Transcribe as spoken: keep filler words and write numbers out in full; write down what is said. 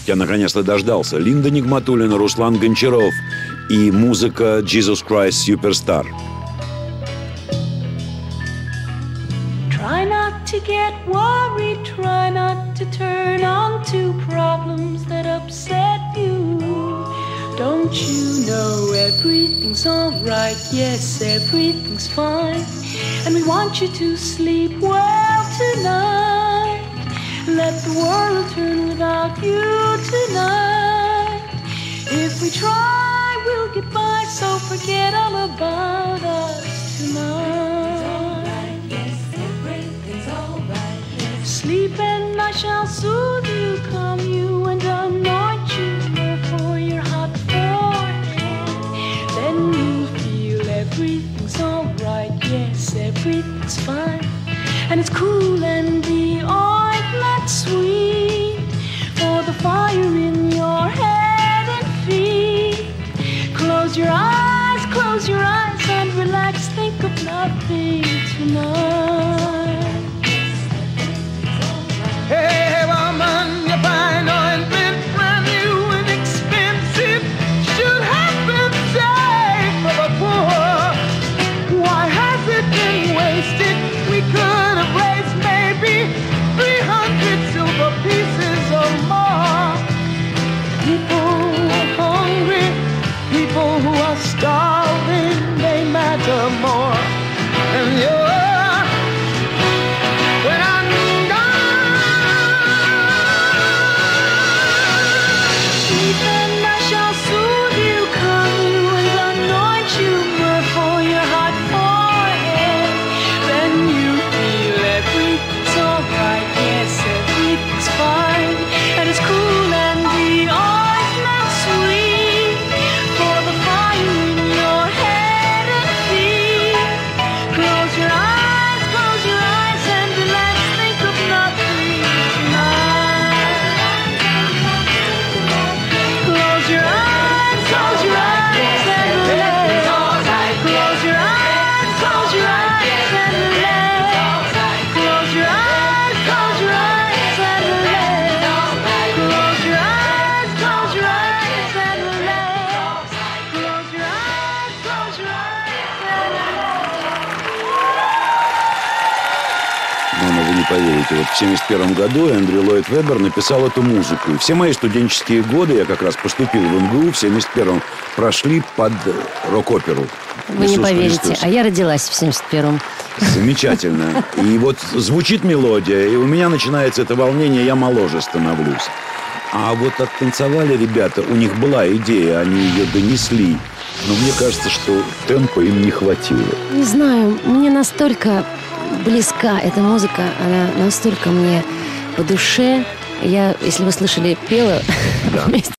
Я наконец-то дождался. Линда Нигматулина, Руслан Гончаров и музыка Jesus Christ Superstar. Try not to get worried, try not to turn on to problems that upset you. Don't you know everything's alright? Yes, everything's fine. And we want you to sleep well tonight. Let the world turn without you tonight. If we try, we'll get by, so forget all about us tonight. Sleep and I shall soothe you, calm you and anoint you for your hot forehead. Then you'll feel everything's alright, yes, everything's fine. And it's cool and the ointment sweet for the fire in your head and feet. Close your eyes, close your eyes and relax, think of nothing tonight. Hey, woman, you find ointment brand new and expensive. Should have been saved for the poor. Why has it been wasted? We could have raised maybe three hundred silver pieces or more. People who are hungry, people who are starving, they matter more. And you're поверите, вот в семьдесят первом году Эндрю Ллойд Веббер написал эту музыку. И все мои студенческие годы, я как раз поступил в эм гэ у, в семьдесят первом прошли под рок-оперу. Вы Иисус не поверите, Христос. А я родилась в семьдесят первом. Замечательно. И вот звучит мелодия, и у меня начинается это волнение, я моложе становлюсь. А вот оттанцевали ребята, у них была идея, они ее донесли. Но мне кажется, что темпа им не хватило. Не знаю, мне настолько близка эта музыка, она настолько мне по душе. Я, если вы слышали, пела да. вместе